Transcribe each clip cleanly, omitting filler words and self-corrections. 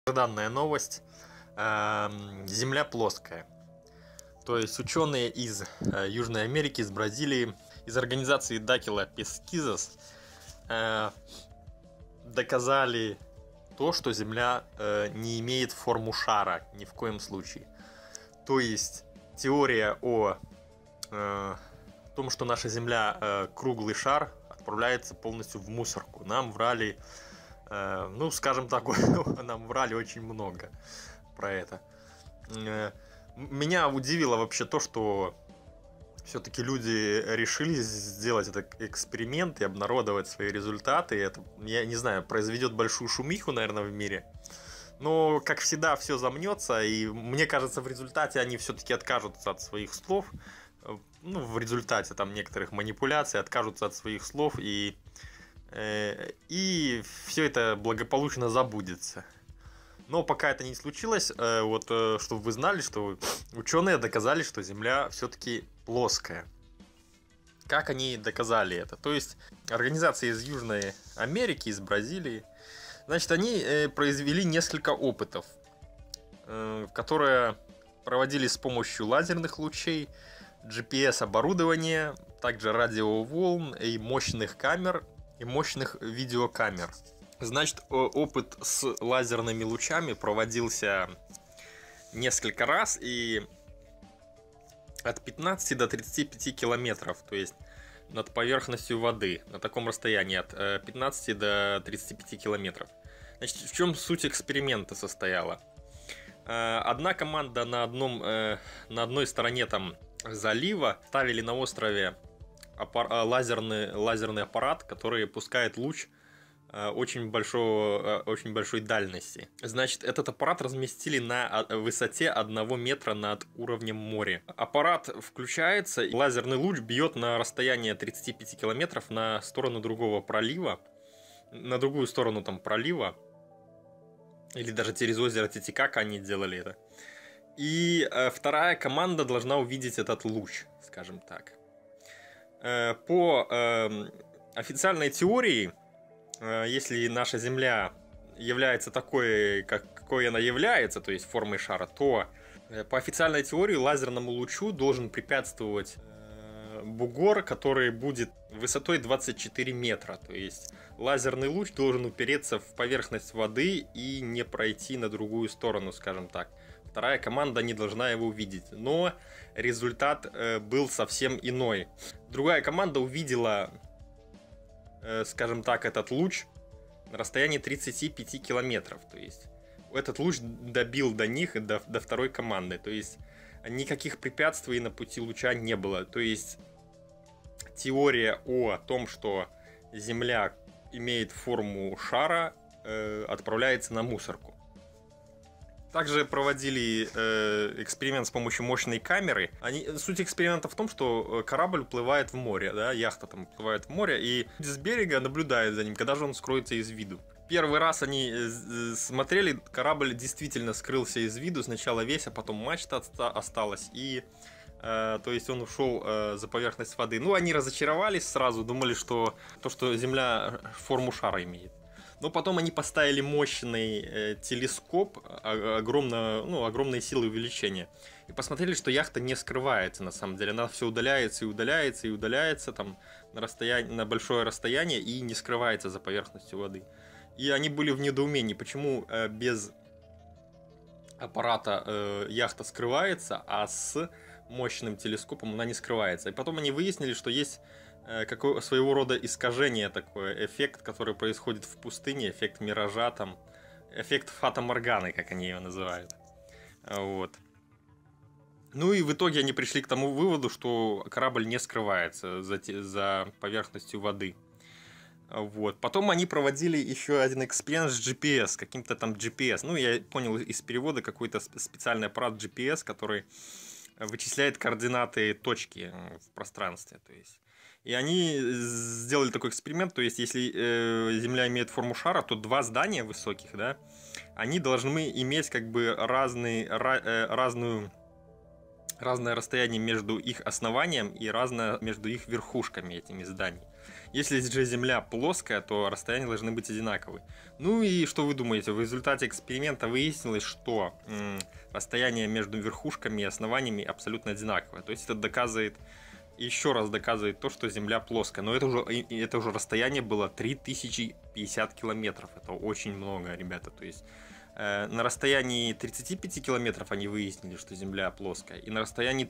Данная новость. Земля плоская. То есть ученые из Южной Америки, из Бразилии, из организации Daquila Pesquisas доказали то, что Земля не имеет форму шара ни в коем случае. То есть теория о том, что наша Земля круглый шар, отправляется полностью в мусорку. Нам врали, ну, скажем так, нам врали очень много про это. Меня удивило вообще то, что все-таки люди решили сделать этот эксперимент и обнародовать свои результаты. Это, я не знаю, произведет большую шумиху, наверное, в мире. Но, как всегда, все замнется, и мне кажется, в результате они все-таки откажутся от своих слов. Ну, в результате там некоторых манипуляций откажутся от своих слов, и все это благополучно забудется. Но пока это не случилось, вот чтобы вы знали, что ученые доказали, что Земля все-таки плоская. Как они доказали это? То есть организации из Южной Америки, из Бразилии, значит, они произвели несколько опытов, которые проводились с помощью лазерных лучей, GPS-оборудования, также радиоволн и мощных камер, и мощных видеокамер. Значит, опыт с лазерными лучами проводился несколько раз и от 15 до 35 километров, то есть над поверхностью воды, на таком расстоянии от 15 до 35 километров. Значит, в чем суть эксперимента состояла? Одна команда на одной стороне там залива ставили на острове лазерный аппарат, который пускает луч очень большой дальности. Значит, этот аппарат разместили на высоте 1 метра над уровнем моря. Аппарат включается, и лазерный луч бьет на расстояние 35 километров на сторону другого пролива, на другую сторону там пролива, или даже через озеро Титикака они делали это. И вторая команда должна увидеть этот луч, скажем так. По официальной теории, если наша Земля является такой, какой она является, то есть формой шара, то по официальной теории лазерному лучу должен препятствовать бугор, который будет высотой 24 метра. То есть лазерный луч должен упереться в поверхность воды и не пройти на другую сторону, скажем так. Вторая команда не должна его увидеть. Но результат был совсем иной. Другая команда увидела, скажем так, этот луч на расстоянии 35 километров. То есть этот луч добил до них, до второй команды. То есть никаких препятствий на пути луча не было. То есть теория о том, что Земля имеет форму шара, отправляется на мусорку. Также проводили эксперимент с помощью мощной камеры. Суть эксперимента в том, что корабль уплывает в море, да, яхта там уплывает в море, и с берега наблюдают за ним, когда же он скроется из виду. Первый раз они смотрели, корабль действительно скрылся из виду, сначала весь, а потом мачта осталась, и то есть он ушел за поверхность воды. Ну, они разочаровались сразу, думали, что Земля форму шара имеет. Но потом они поставили мощный телескоп, огромные силы увеличения. И посмотрели, что яхта не скрывается на самом деле. Она все удаляется и удаляется и удаляется там, на большое расстояние и не скрывается за поверхностью воды. И они были в недоумении, почему без аппарата яхта скрывается, а с мощным телескопом она не скрывается. И потом они выяснили, что есть своего рода искажение такое, эффект, который происходит в пустыне, эффект миража, там, эффект фата-морганы, как они его называют. Вот. Ну и в итоге они пришли к тому выводу, что корабль не скрывается за поверхностью воды. Вот. Потом они проводили еще один эксперимент с GPS, каким-то там GPS. Ну, я понял из перевода, какой-то специальный аппарат GPS, который вычисляет координаты точки в пространстве. То есть. И они сделали такой эксперимент, то есть если Земля имеет форму шара, то два здания высоких, да, они должны иметь как бы разное расстояние между их основанием и разное между их верхушками этими зданий. Если же Земля плоская, то расстояния должны быть одинаковые. Ну и что вы думаете? В результате эксперимента выяснилось, что расстояние между верхушками и основаниями абсолютно одинаковое. То есть это доказывает, еще раз доказывает то, что Земля плоская. Но это уже расстояние было 3050 километров. Это очень много, ребята. То есть на расстоянии 35 километров они выяснили, что Земля плоская. И на расстоянии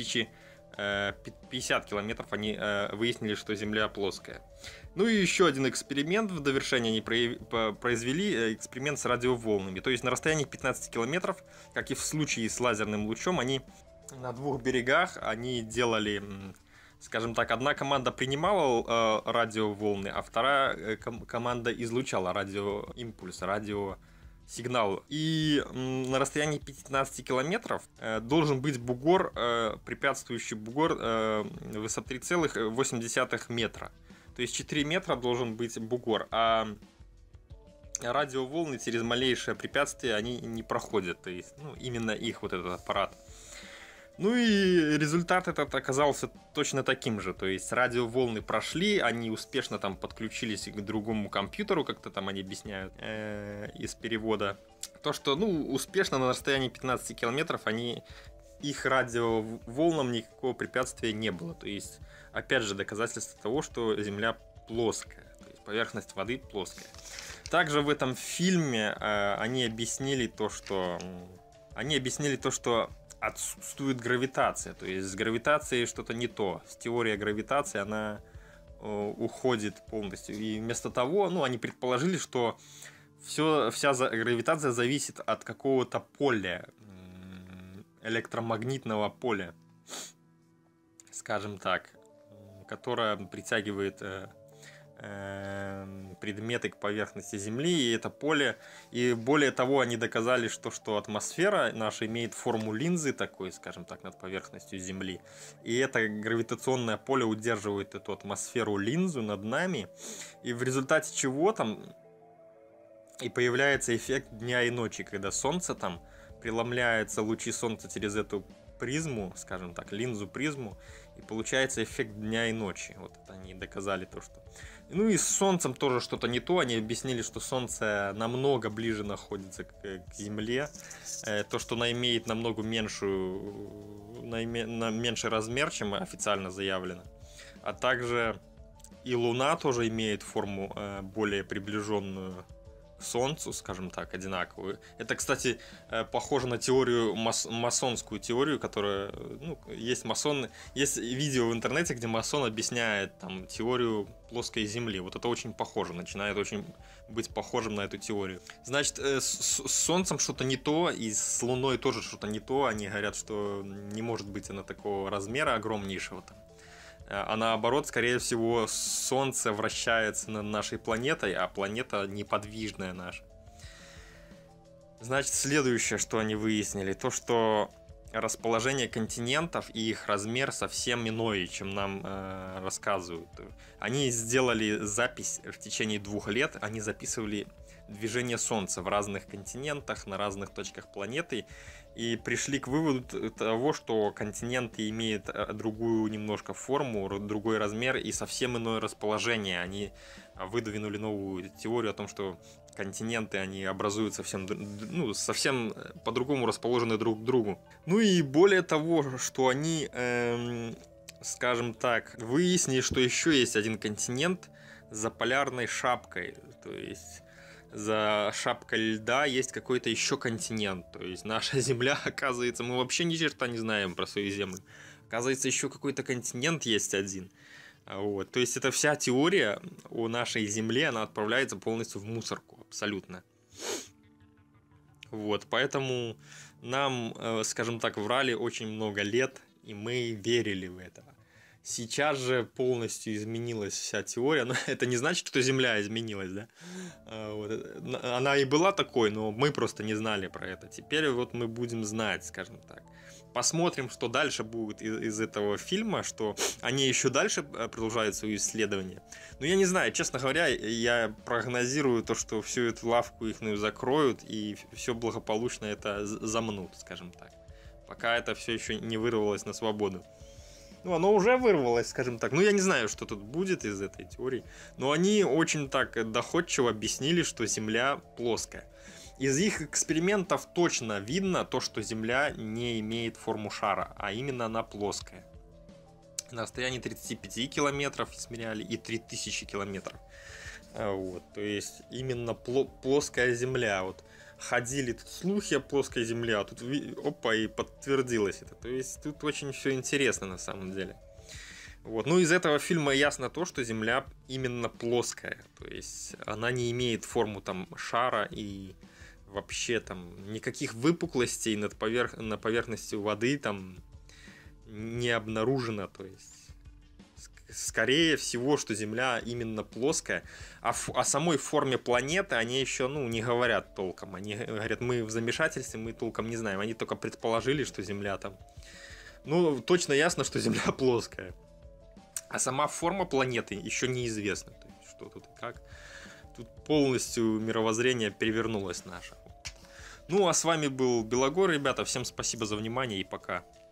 3050 километров они выяснили, что Земля плоская. Ну и еще один эксперимент в довершение они произвели. Эксперимент с радиоволнами. То есть на расстоянии 15 километров, как и в случае с лазерным лучом, они на двух берегах они делали, скажем так, одна команда принимала радиоволны, а вторая команда излучала радиоимпульс, радиосигнал. И на расстоянии 15 километров должен быть бугор, препятствующий бугор высоты 3,8 метра. То есть 4 метра должен быть бугор, а радиоволны через малейшее препятствие они не проходят. То есть, именно их вот этот аппарат. Ну и результат этот оказался точно таким же. То есть радиоволны прошли, они успешно там подключились к другому компьютеру, как-то там они объясняют из перевода. То, что, успешно на расстоянии 15 километров их радиоволнам никакого препятствия не было. То есть, опять же, доказательство того, что Земля плоская. То есть поверхность воды плоская. Также в этом фильме они объяснили то, что отсутствует гравитация. То есть с гравитацией что-то не то. Теория гравитации, она уходит полностью. И вместо того, они предположили, что вся гравитация зависит от какого-то поля, электромагнитного поля, скажем так, которое притягивает предметы к поверхности Земли, и это поле. И более того, они доказали, что атмосфера наша имеет форму линзы такой, скажем так, над поверхностью Земли. И это гравитационное поле удерживает эту атмосферу линзу над нами. И в результате чего там и появляется эффект дня и ночи, когда Солнце там преломляется, лучи Солнца через эту призму, скажем так, линзу-призму, и получается эффект дня и ночи. Вот это они доказали то, что... Ну и с Солнцем тоже что-то не то. Они объяснили, что Солнце намного ближе находится к Земле. То, что оно имеет намного меньший размер, чем официально заявлено. А также и Луна тоже имеет форму более приближенную к Солнцу, скажем так, одинаковую. Это, кстати, похоже на теорию, масонскую теорию, которая, есть видео в интернете, где масон объясняет там теорию плоской Земли. Вот это очень похоже, начинает очень быть похожим на эту теорию. Значит, с Солнцем что-то не то, и с Луной тоже что-то не то. Они говорят, что не может быть она такого размера огромнейшего там. А наоборот, скорее всего, Солнце вращается над нашей планетой, а планета неподвижная наша. Значит, следующее, что они выяснили, то, что расположение континентов и их размер совсем иное, чем нам рассказывают. Они сделали запись в течение 2 лет, они записывали движение Солнца в разных континентах, на разных точках планеты, и пришли к выводу того, что континенты имеют другую немножко форму, другой размер и совсем иное расположение. Они выдвинули новую теорию о том, что континенты, они образуют совсем по-другому расположены друг к другу. Ну и более того, что они, скажем так, выяснили, что еще есть один континент за полярной шапкой, то есть за шапкой льда есть какой-то еще континент. То есть наша Земля, оказывается, мы вообще ни черта не знаем про свою Землю. Оказывается, еще какой-то континент есть один. Вот. То есть это вся теория о нашей Земле, она отправляется полностью в мусорку, абсолютно. Вот, поэтому нам, скажем так, врали очень много лет, и мы верили в это. Сейчас же полностью изменилась вся теория, но это не значит, что Земля изменилась, да? Вот. Она и была такой, но мы просто не знали про это. Теперь вот мы будем знать, скажем так. Посмотрим, что дальше будет из этого фильма, что они еще дальше продолжают свои исследования. Но я не знаю, честно говоря, я прогнозирую то, что всю эту лавку их закроют и все благополучно это замнут, скажем так. Пока это все еще не вырвалось на свободу. Ну, оно уже вырвалось, скажем так. Ну, я не знаю, что тут будет из этой теории. Но они очень так доходчиво объяснили, что Земля плоская. Из их экспериментов точно видно то, что Земля не имеет форму шара, а именно она плоская. На расстоянии 35 километров измеряли и 3000 километров. Вот, то есть именно плоская Земля. Вот ходили тут слухи о плоской Земле, а тут опа, и подтвердилось это. То есть тут очень все интересно на самом деле. Вот. Ну, из этого фильма ясно то, что Земля именно плоская. То есть она не имеет форму там шара и вообще там никаких выпуклостей на поверхности воды там не обнаружено. То есть скорее всего, что Земля именно плоская. О самой форме планеты они еще не говорят толком. Они говорят, мы в замешательстве, мы толком не знаем. Они только предположили, что Земля там... Ну, точно ясно, что Земля плоская. А сама форма планеты еще неизвестна. То есть, что тут и как. Тут полностью мировоззрение перевернулось наше. Ну, а с вами был Белогор, ребята. Всем спасибо за внимание и пока.